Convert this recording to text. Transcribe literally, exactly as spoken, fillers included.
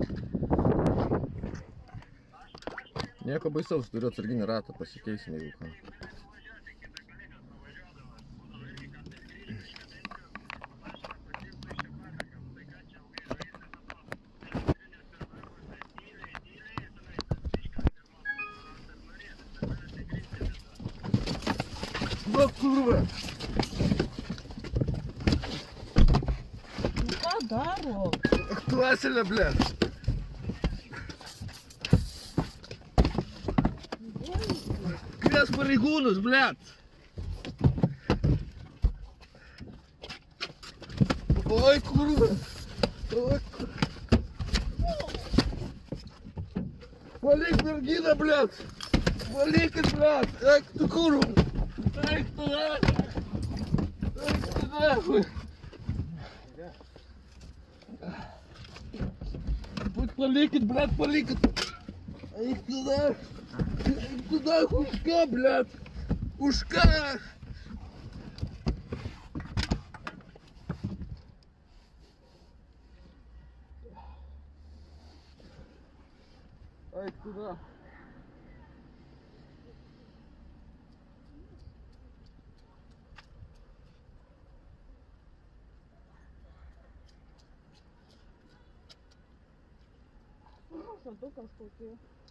Nieko baisaus, turiu atsarginį ratą, pasikeisime jeigu ką. Va, kurva! Ką daro? Aktuasilė, blėt! Kvies pareigūnus, blėt! Oi, kurva! Oi, kurva! Palik merginą, blėt! Palikit, blėt! Eik tu, kurva! Eik tu, eik! Eik tu, nehui! Palikit, блядь, palikit! Eik tu nahui! Eik tu nahui! Už ką, блядь? Už ką? Eik tu nahui! Daug kas kokie.